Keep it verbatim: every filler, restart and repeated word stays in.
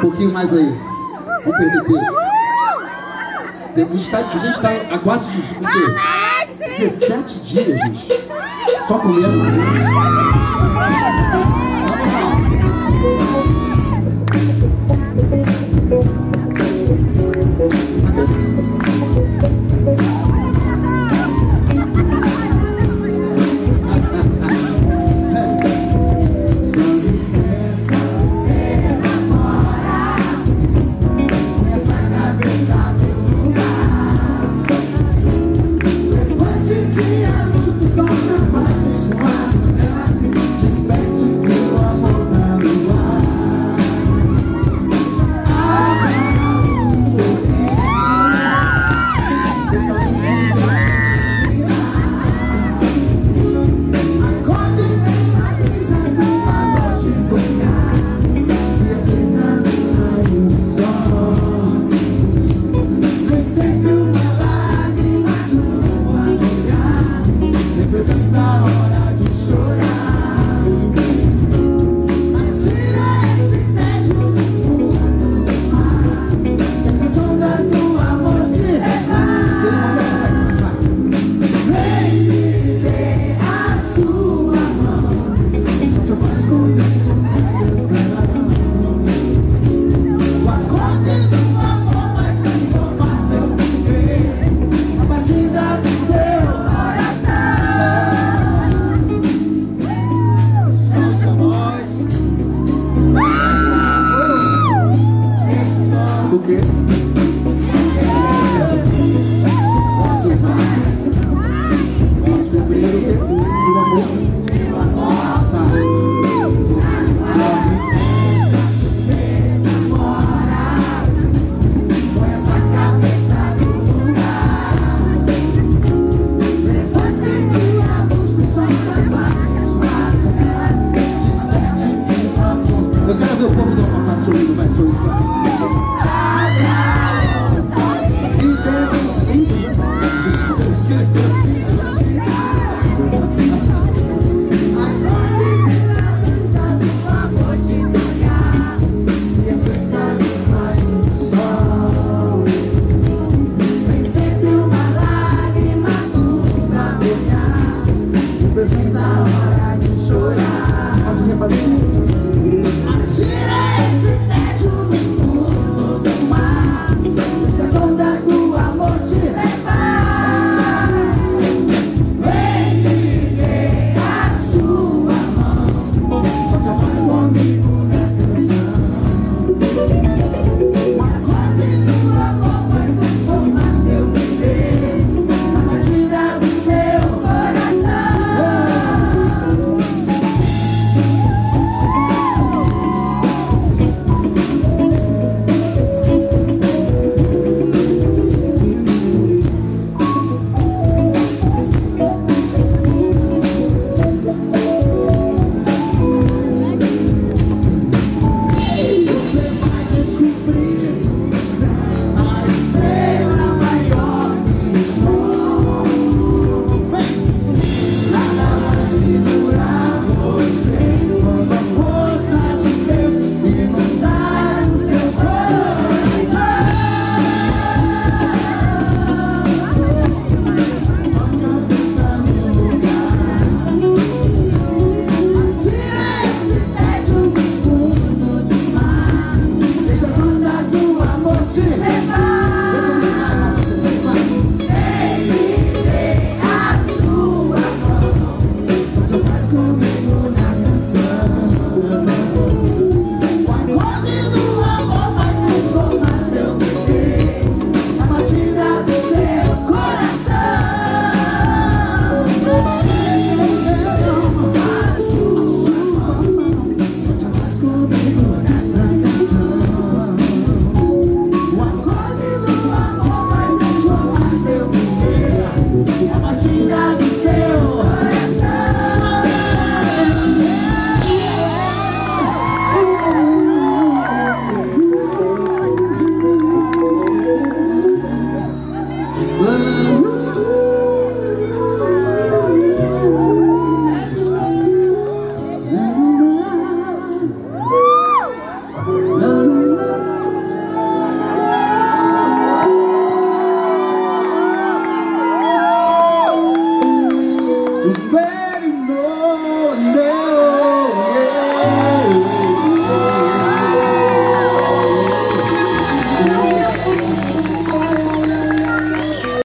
pouquinho mais aí. Vamos perder peso. A gente está, a gente está há quase dezessete dias, gente. Só comendo. O quê? Posso descobrir o quê? O amor. O amor está. Põe essa cabeça no lugar. Levante que a luz do sol já bate em sua janela. Desperte que o amor. Eu quero ver o povo do Amapá sorrindo, vai sorrindo.